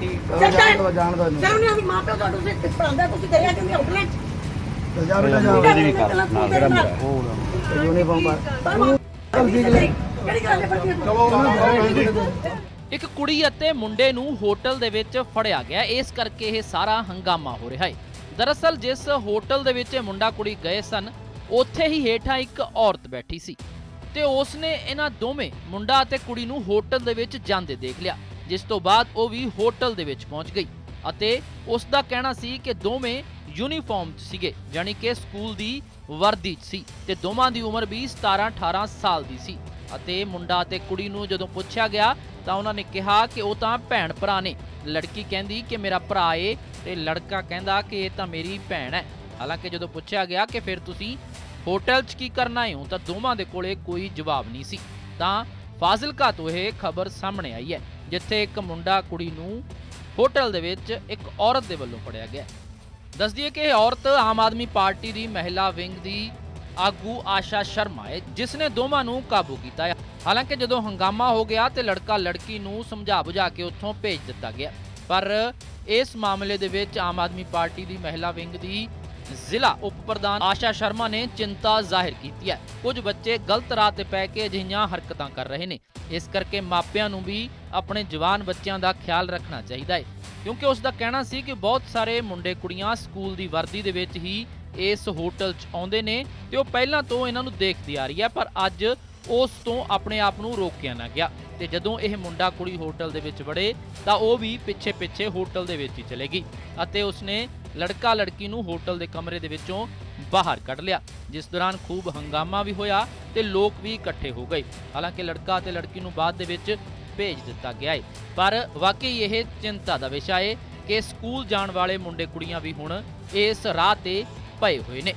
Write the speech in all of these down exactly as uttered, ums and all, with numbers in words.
ਇੱਕ ਕੁੜੀ ਅਤੇ ਮੁੰਡੇ ਨੂੰ ਹੋਟਲ ਦੇ ਵਿੱਚ ਫੜਿਆ ਗਿਆ, ਇਸ ਕਰਕੇ ਇਹ ਸਾਰਾ ਹੰਗਾਮਾ ਹੋ ਰਿਹਾ ਹੈ। ਦਰਅਸਲ ਜਿਸ ਹੋਟਲ ਦੇ ਵਿੱਚ ਮੁੰਡਾ ਕੁੜੀ ਗਏ ਸਨ, ਉੱਥੇ ਹੀ ਹੇਠਾਂ ਇੱਕ ਔਰਤ ਬੈਠੀ ਸੀ ਤੇ ਉਸਨੇ ਇਹਨਾਂ ਦੋਵੇਂ ਮੁੰਡਾ ਅਤੇ ਕੁੜੀ ਨੂੰ ਹੋਟਲ ਦੇ ਵਿੱਚ ਜਾਂਦੇ ਦੇਖ ਲਿਆ, ਜਿਸ ਤੋਂ ਬਾਅਦ ਉਹ ਵੀ ਹੋਟਲ ਦੇ ਵਿੱਚ ਪਹੁੰਚ ਗਈ ਅਤੇ ਉਸ ਦਾ ਕਹਿਣਾ ਸੀ ਕਿ ਦੋਵੇਂ ਯੂਨੀਫਾਰਮ 'ਚ ਸੀਗੇ, ਜਾਨੀ ਕਿ ਸਕੂਲ ਦੀ ਵਰਦੀ 'ਚ ਸੀ ਤੇ ਦੋਵਾਂ ਦੀ ਉਮਰ ਵੀ ਸਤਾਰਾਂ ਅਠਾਰਾਂ ਸਾਲ ਦੀ ਸੀ। ਅਤੇ ਮੁੰਡਾ ਅਤੇ ਕੁੜੀ ਨੂੰ ਜਦੋਂ ਪੁੱਛਿਆ ਗਿਆ ਤਾਂ ਉਹਨਾਂ ਨੇ ਕਿਹਾ ਕਿ ਉਹ ਤਾਂ ਭੈਣ ਭਰਾ ਨੇ। ਲੜਕੀ ਕਹਿੰਦੀ ਕਿ ਮੇਰਾ ਭਰਾ ਏ ਤੇ ਲੜਕਾ ਕਹਿੰਦਾ ਕਿ ਇਹ ਤਾਂ ਮੇਰੀ ਭੈਣ ਹੈ। ਹਾਲਾਂਕਿ ਜਦੋਂ ਪੁੱਛਿਆ ਗਿਆ ਕਿ ਫਿਰ ਤੁਸੀਂ ਹੋਟਲ 'ਚ ਕੀ ਕਰਨਾ ਹੈ, ਤਾਂ ਦੋਵਾਂ ਦੇ ਕੋਲੇ ਕੋਈ ਜਵਾਬ ਨਹੀਂ ਸੀ। ਤਾਂ ਫਾਜ਼ਿਲਕਾ ਤੋਂ ਇਹ ਖਬਰ ਸਾਹਮਣੇ ਆਈ ਹੈ, ਜਿੱਥੇ ਇੱਕ ਮੁੰਡਾ ਕੁੜੀ ਨੂੰ ਹੋਟਲ ਦੇ ਵਿੱਚ ਇੱਕ ਔਰਤ ਦੇ ਵੱਲੋਂ ਫੜਿਆ ਗਿਆ। ਦੱਸ ਦਈਏ ਕਿ ਇਹ ਔਰਤ ਆਮ ਆਦਮੀ ਪਾਰਟੀ ਦੀ ਮਹਿਲਾ ਵਿੰਗ ਦੀ ਆਗੂ ਆਸ਼ਾ ਸ਼ਰਮਾ ਹੈ, ਜਿਸ ਨੇ ਦੋਵਾਂ ਨੂੰ ਕਾਬੂ ਕੀਤਾ ਹੈ। ਹਾਲਾਂਕਿ ਜਦੋਂ ਹੰਗਾਮਾ ਹੋ ਗਿਆ ਤੇ ਲੜਕਾ ਲੜਕੀ ਨੂੰ ਸਮਝਾ ਬੁਝਾ ਕੇ ਉੱਥੋਂ ਭੇਜ ਦਿੱਤਾ ਗਿਆ, ਪਰ ਇਸ ਮਾਮਲੇ ਦੇ ਵਿੱਚ ਆਮ ਆਦਮੀ ਪਾਰਟੀ ਦੀ ਮਹਿਲਾ ਵਿੰਗ ਦੀ ਜ਼ਿਲ੍ਹਾ ਉਪ ਪ੍ਰਧਾਨ ਆਸ਼ਾ ਸ਼ਰਮਾ ਨੇ ਚਿੰਤਾ ਜ਼ਾਹਿਰ ਕੀਤੀ ਹੈ। ਕੁਝ ਬੱਚੇ ਗਲਤ ਰਾਹ ਤੇ ਪੈ ਕੇ ਅਜਿਹੀਆਂ ਹਰਕਤਾਂ ਕਰ ਰਹੇ ਨੇ, ਇਸ ਕਰਕੇ ਮਾਪਿਆਂ ਨੂੰ ਵੀ ਆਪਣੇ ਜਵਾਨ ਬੱਚਿਆਂ ਦਾ ਖਿਆਲ ਰੱਖਣਾ ਚਾਹੀਦਾ ਹੈ, ਕਿਉਂਕਿ ਉਸ ਦਾ ਕਹਿਣਾ ਸੀ ਕਿ ਬਹੁਤ ਸਾਰੇ ਮੁੰਡੇ ਕੁੜੀਆਂ ਸਕੂਲ ਦੀ ਵਰਦੀ ਦੇ ਵਿੱਚ ਹੀ ਇਸ ਹੋਟਲ 'ਚ ਆਉਂਦੇ ਨੇ ਤੇ ਉਹ ਪਹਿਲਾਂ ਤੋਂ ਇਹਨਾਂ ਨੂੰ ਦੇਖਦੀ ਆ ਰਹੀ ਹੈ, ਪਰ ਅੱਜ ਉਸ ਤੋਂ ਆਪਣੇ ਆਪ ਨੂੰ ਰੋਕਿਆ ਨਾ ਗਿਆ ਤੇ ਜਦੋਂ ਇਹ ਮੁੰਡਾ ਕੁੜੀ ਹੋਟਲ ਦੇ ਵਿੱਚ ਵੜੇ ਤਾਂ ਉਹ ਵੀ ਪਿੱਛੇ ਪਿੱਛੇ ਹੋਟਲ ਦੇ ਵਿੱਚ ਹੀ ਚਲੇ ਗਈ ਅਤੇ ਉਸਨੇ ਲੜਕਾ ਲੜਕੀ ਨੂੰ ਹੋਟਲ ਦੇ ਕਮਰੇ ਦੇ ਵਿੱਚੋਂ ਬਾਹਰ ਕੱਢ ਲਿਆ, ਜਿਸ ਦੌਰਾਨ ਖੂਬ ਹੰਗਾਮਾ ਵੀ ਹੋਇਆ ਤੇ ਲੋਕ ਵੀ ਇਕੱਠੇ ਹੋ ਗਏ। ਹਾਲਾਂਕਿ ਲੜਕਾ ਤੇ ਲੜਕੀ ਨੂੰ ਬਾਅਦ ਦੇ ਵਿੱਚ ਭੇਜ ਦਿੱਤਾ ਗਿਆ ਹੈ, ਪਰ ਵਾਕਈ ਇਹ ਚਿੰਤਾ ਦਾ ਵਿਸ਼ਾ ਹੈ ਕਿ ਸਕੂਲ ਜਾਣ ਵਾਲੇ ਮੁੰਡੇ ਕੁੜੀਆਂ ਵੀ ਹੁਣ ਇਸ ਰਾਹ ਤੇ ਪਏ ਹੋਏ ਨੇ।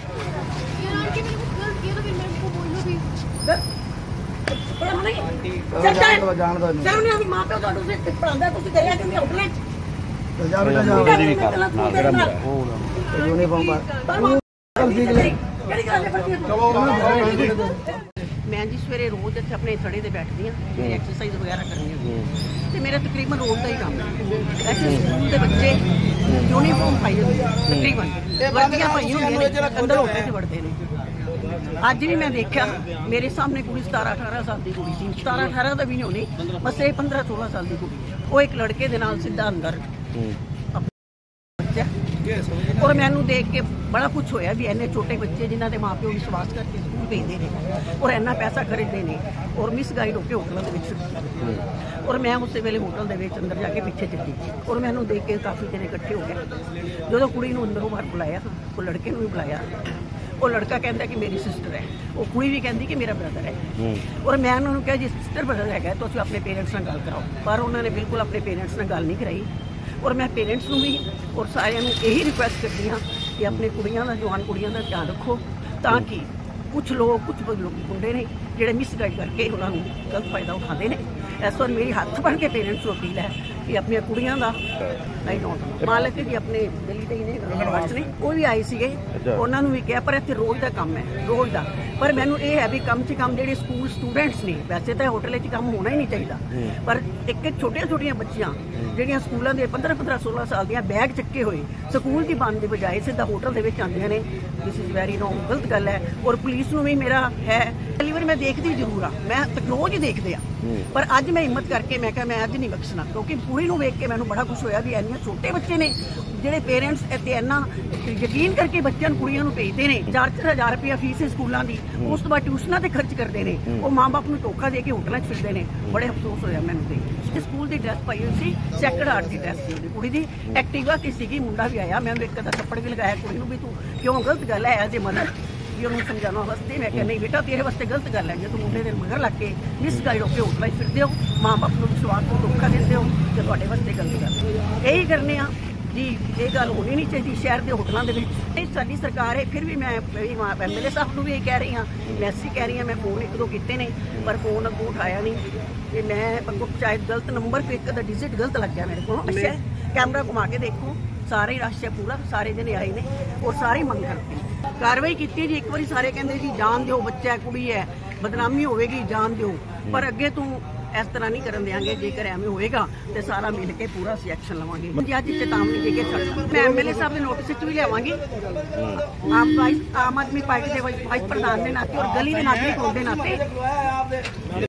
मैं जी सवेरे रोज इत्थे अपने थड़े ते बैठदी हां, मेरी एक्सरसाइज वगैरह करनी होंदी ते मेरा तकरीबन रोज का ही काम है। ऐसे स्कूल के बच्चे यूनीफॉर्म पाई होंदी तकरीबन वर्दियां पाई होंदियां अंदर होटल च वड़दे ने। अज भी मैं देखा मेरे सामने कुड़ी सतारह अठारह साल की कुड़ी सी, सतारह अठारह का भी नहीं होनी, बस ये पंद्रह सोलह साल की कुड़ी, वो एक लड़के दे नाल सीधा अंदर और मैनू देख के बड़ा कुछ होया भी इन्ने छोटे बच्चे जिन्हों के माँ प्यो विश्वास करके स्कूल भेजते हैं और इन्ना पैसा खरीदते हैं और मिस गाइड होकर होटलों के और मैं उस वेले होटल के अंदर जाके पीछे चली और मैनू देख के काफ़ी जने इकट्ठे हो गए। जो कुड़ी नूं अंदरों बाहर बुलाया, वो लड़के नूं भी बुलाया, वो लड़का कहता कि मेरी सिस्टर है, वो कुड़ी भी कहती कि मेरा ब्रदर है और मैं उन्होंने कहा जी सिस्टर ब्रदर है तो असं अपने पेरेंट्स नाल गल कराओ, पर उन्होंने बिल्कुल अपने पेरेंट्स नाल गल नहीं कराई। और मैं पेरेंट्स नूं भी और सारिਆਂ ਨੂੰ यही रिक्वेस्ट करती हाँ कि अपने कुड़ियां दा जवान कुड़ियां दा ध्यान रखो, ताकि कुछ लोग कुछ लोग मुंडे ने जिहड़े मिसगाइड करके उन्होंने गलत फायदा उठाते हैं। इस बार मेरी हाथ बढ़ के पेरेंट्स को अपील है कि अपनी कुड़ियां दा नहीं नोट मालक जी अपने दिल्ली दे ने वो भी आए थे, उन्होंने भी कहा, पर इत्थे रोज़ का काम है रोज़ का, पर मैनू ये है भी कम से कम जो स्कूल स्टूडेंट्स ने, वैसे तो होटल काम होना ही नहीं चाहिए, पर एक छोटिया छोटिया बच्चियां ਜਿਹੜੀਆਂ ਸਕੂਲਾਂ ਦੇ पंद्रह पंद्रह सोलह साल ਦੀਆਂ बैग ਚੱਕੇ ਹੋਏ ਸਕੂਲ ਦੀ ਬੰਦ ਦੇ ਬਜਾਏ ਸਿੱਧਾ ਹੋਟਲ ਦੇ ਵਿੱਚ ਆਉਂਦੀਆਂ ਨੇ। ਦਿਸ ਇਜ਼ ਵੈਰੀ ਰੋਂਗ, ਗਲਤ ਗੱਲ ਹੈ। ਔਰ ਪੁਲਿਸ ਨੂੰ ਵੀ ਮੇਰਾ ਹੈ ਡਿਲੀਵਰੀ ਮੈਂ ਦੇਖਦੀ ਜ਼ਰੂਰ ਆ, ਮੈਂ ਰੋਜ਼ ਹੀ ਦੇਖਦੇ ਆ, ਪਰ ਅੱਜ ਮੈਂ ਹਿੰਮਤ ਕਰਕੇ ਮੈਂ ਕਿਹਾ ਮੈਂ ਅੱਜ ਨਹੀਂ ਬਖਸ਼ਣਾ, ਕਿਉਂਕਿ ਕੁੜੀ ਨੂੰ ਵੇਖ ਕੇ ਮੈਨੂੰ ਬੜਾ ਕੁਛ ਹੋਇਆ ਵੀ ਇੰਨੇ ਛੋਟੇ ਬੱਚੇ ਨੇ ਜਿਹੜੇ ਪੇਰੈਂਟਸ ਇੱਥੇ ਇੰਨਾ ਯਕੀਨ ਕਰਕੇ ਬੱਚਿਆਂ ਨੂੰ ਕੁੜੀਆਂ ਨੂੰ ਭੇਜਦੇ ਨੇ, ਚਾਰ ਚਾਰ ਹਜ਼ਾਰ ਰੁਪਇਆ ਫੀਸ ਹੈ ਸਕੂਲਾਂ ਦੀ, ਉਸ ਤੋਂ ਬਾਅਦ ਟਿਊਸ਼ਨਾਂ ਤੇ ਖਰਚ ਕਰਦੇ ਨੇ, ਉਹ ਮਾਂ ਬਾਪ ਨੂੰ ਧੋਖਾ ਦੇ ਕੇ ਹੋਟਲਾਂ 'ਚ ਫਿਰਦੇ ਨੇ। ਬੜੇ ਅਫਸੋਸ ਹੋਇਆ ਮੈਨੂੰ ਤੇ। ਸਕੂਲ ਦੀ ਡਰੈਸ ਪਾਈ ਹੋਈ ਸੀ, ਸੈਕਰਡ ਹਾਰਟ ਦੀ ਡਰੈਸ ਸੀ ਉਹਦੀ ਕੁੜੀ ਦੀ, ਐਕਟਿਵਾ ਤੇ ਸੀਗੀ, ਮੁੰਡਾ ਵੀ ਆਇਆ, ਮੈਂ ਇੱਕ ਅੱਧਾ ਥੱਪੜ ਵੀ ਲਗਾਇਆ ਕੁੜੀ ਨੂੰ ਵੀ ਤੂੰ ਕਿਉਂ ਗਲਤ ਗੱਲ ਹੈ ਐਜ਼ ਏ ਮਦਰ ਵੀ ਉਹਨੂੰ ਸਮਝਾਉਣ ਵਾਸਤੇ। ਮੈਂ ਕਿਹਾ ਨਹੀਂ ਬੇਟਾ ਤੇਰੇ ਵਾਸਤੇ ਗਲਤ ਗੱਲ ਹੈ, ਜੇ ਤੂੰ ਮੁੰਡੇ ਦੇ ਮਗਰ ਲੱਗ ਕੇ ਮਿਸਗਾਈਡ ਹੋ ਕੇ ਹੋਟਲਾਂ 'ਚ ਫਿਰਦੇ ਹੋ, ਮਾਂ ਬਾਪ ਨੂੰ ਵਿਸ਼ਵਾਸ ਨੂੰ ਧੋਖਾ ਦਿੰਦੇ ਹੋ, ਤੇ ਤੁਹਾਡੇ ਵਾਸਤੇ ਗਲਤ ਗੱਲ ਇਹੀ ਕਰਨੇ ਆ जी। ये गल होनी नहीं चाहिए शहर के होटलों के। साडी सरकार है, फिर भी मैं एम एल ए साहब को भी कह रही हाँ, मैसेज कह रही हाँ, मैं फोन एक दो किए ने पर फोन अगों उठाया नहीं, तो मैं अगों शायद गलत नंबर पे एक डिजिट गलत लग गया मेरे को। अच्छा कैमरा घुमा के देखो, सारे रश है पूरा, सारे जने आए ने और सारे मंग करते कार्रवाई की जी। एक बार सारे कहते जी जान दो, बच्चा है कुड़ी है, बदनामी होगी जान दो, पर अगे तू ਇਸ ਤਰ੍ਹਾਂ ਨਹੀਂ ਕਰਨ ਦੇਵਾਂਗੇ। ਜੇਕਰ ਐਵੇਂ ਹੋਏਗਾ ਤੇ ਸਾਰਾ ਮਿਲ ਕੇ ਪੂਰਾ ਅਸੀਂ ਐਕਸ਼ਨ ਲਵਾਂਗੇ। ਜੀ ਅੱਜ ਚੇਤਾਵਨੀ ਦੇ ਕੇ ਛੱਡਦਾ ਮੈਂ ਐਮਐਲਏ ਸਾਹਿਬ ਦੇ ਨੋਟਿਸ ਵਿੱਚ ਵੀ ਲਿਆਵਾਂਗੀ। ਆਮ ਵਾਈਸ ਆਮ ਆਦਮੀ ਪਾਰਟੀ ਦੇ ਵਾਈਸ ਪ੍ਰਧਾਨ ਦੇ ਨਾਤੇ ਔਰ ਗਲੀ ਦੇ ਨਾਤੇ ਦੇ ਨਾਤੇ